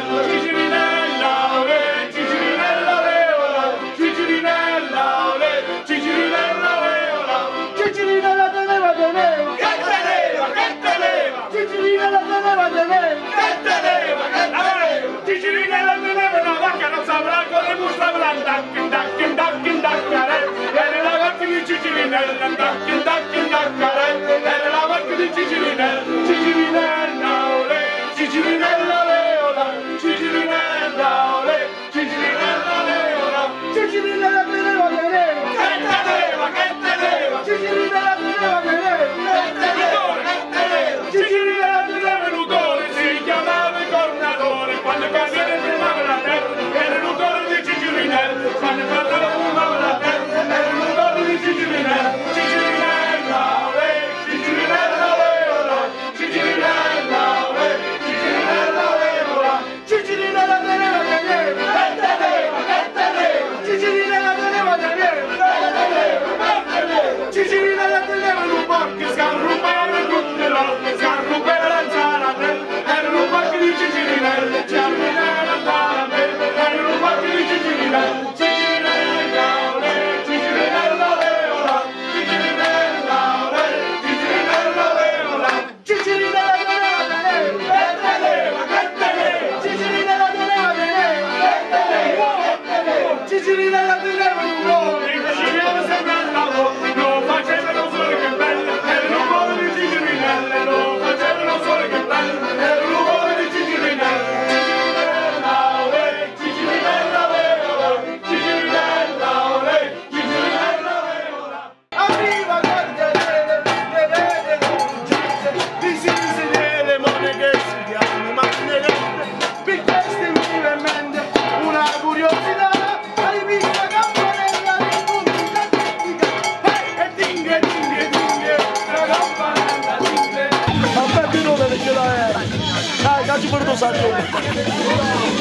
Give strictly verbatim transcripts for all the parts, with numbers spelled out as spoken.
Cigirinella, olè, Cigirinella, leola, Cigirinella, olè, Cigirinella, leola, Cigirinella teneva, teneva, che teneva, che teneva, Cigirinella teneva, teneva, che teneva, che teneva, Cigirinella teneva una vacca, non saprà come mostravla, dacchi, dacchi, dacchi, daccarel, era la vacca di Cigirinella, dacchi, dacchi, daccarel, era la vacca di Cigirinella, Cigirinella, olè, Cigirinella, leola, Cigirinella, olè, Cigirinella, leola, Cigirinella teneva, teneva, che teneva, che teneva, Cigirinella teneva, teneva, Cigirinella teneva l'udore, si chiamava il cornatore, quando cadeva fumava la terra, era l'udore di Cigirinella, quando cadeva fumava la terra, era l'udore di Cigirinella, Cigirinella, olè, Cigirinella, leola, Cigirinella, olè, Cigirinella, leola, Cigirinella teneva, teneva, che teneva, che teneva, Cigirinella teneva, teneva, che teneva, che teneva, Cigirinella teneva un porco scarrupava tutte l'orte, scarrupava la zaratella, erano un porco di Cigirinella, Cigirinella andava a me, erano un porco di Cigirinella, Cigirinella, olè, Cigirinella, leola, Cigirinella, olè, Cigirinella, leola, Cigirinella teneva, teneva, che teneva, che teneva, Cigirinella teneva, teneva, che teneva, che teneva, Cigirinella teneva un uomo, e faceva sempre il lavoro, non facevano solo che belle, erano un po' di Cigirinella, non facevano solo che belle, erano un po' di Cigirinella, Cigirinella, olè, Cigirinella, leola, Cigirinella, olè, Cigirinella, leola. arriva guardianele, le vede l'urgenza, visite le monache si chiamano magnelette, per queste ultimamente una curiosità, hai visto la campanella di musica tecnica, e tinghe, tinghe, tinghe, la campanella tinghe. Vabbè, di nome che ce l'hai, dai, cacci per tu saggio.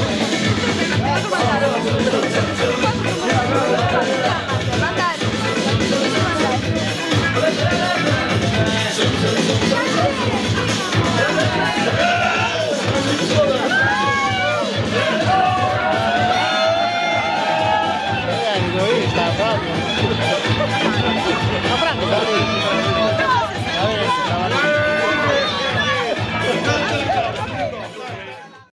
Eh, egoista, proprio.